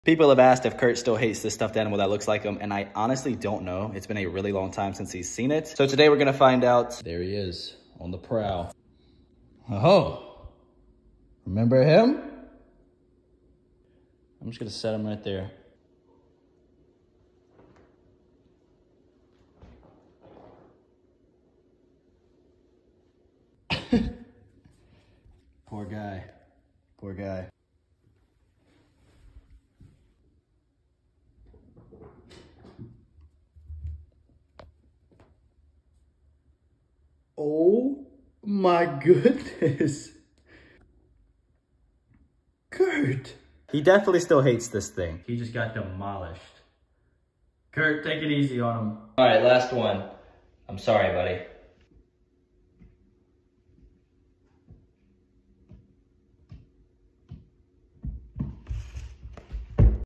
People have asked if Kurt still hates this stuffed animal that looks like him, and I honestly don't know. It's been a really long time since he's seen it. So today we're gonna find out. There he is, on the prowl. Oh, remember him? I'm just gonna set him right there. Poor guy, poor guy. Oh my goodness. Kurt. He definitely still hates this thing. He just got demolished. Kurt, take it easy on him. All right, last one. I'm sorry, buddy.